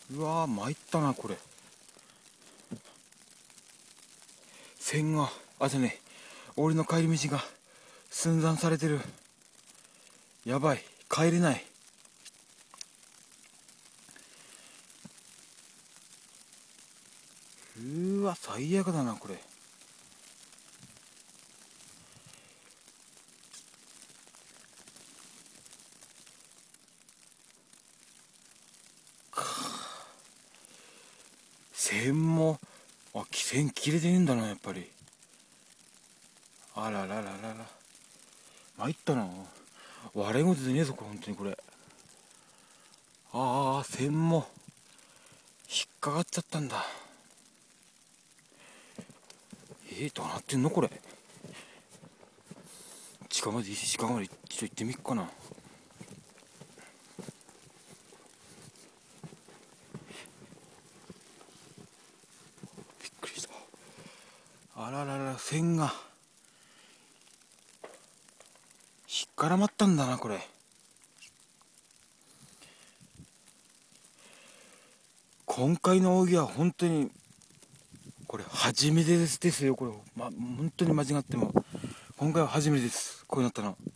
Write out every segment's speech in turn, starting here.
うわー参ったなこれ。線がじゃね、俺の帰り道が寸断されてる。やばい、帰れない。うわ最悪だなこれ。線も線切れてねえんだなやっぱり。あららららら参ったな。割れ事でねえぞこれ、本当にこれ。線も引っかかっちゃったんだ。どうなってんのこれ。近まで一度行ってみっかな。びっくりした。あららら、線が引っ絡まったんだなこれ。今回の扇は本当にこれ初めてですよこれ。本当に間違っても今回は初めてです、こうなったの。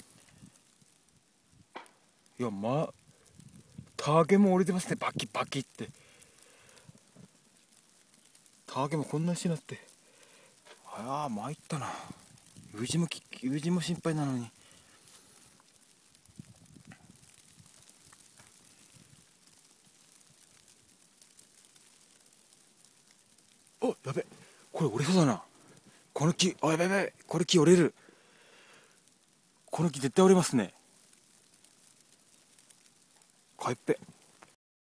いやターゲも折れてますね、バキバキって。ターゲもこんなしなって。参ったな。うじも心配なのに。やべ、これ折れそうだなこの木。やべやべ、これ木折れる。この木絶対折れますね。かいっぺ。